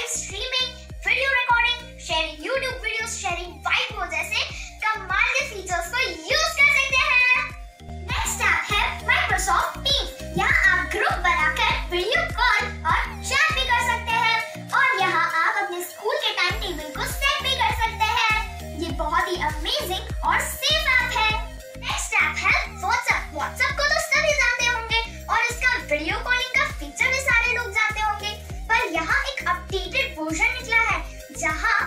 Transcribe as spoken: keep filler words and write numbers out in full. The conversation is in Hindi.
Streaming, video recording, sharing YouTube videos, sharing वाइबो जैसे कमाल के फीचर्स को यूज कर सकते हैं। नेक्स्ट ऐप है माइक्रोसॉफ्ट टीम्स। यहाँ आप ग्रुप बनाकर वीडियो कॉल और चैट भी कर सकते हैं और यहाँ आप अपने स्कूल के टाइम टेबल को सेट भी कर सकते हैं। ये बहुत ही अमेजिंग और सेफ ऐप है। नेक्स्ट ऐप है व्हाट्सएप। व्हाट्सएप को तो सभी जानते होंगे और इसका वीडियो कॉलिंग का फीचर भी सारे लोग जानते होंगे, पर यहाँ एक अपडेटेड वर्जन निकला है जहाँ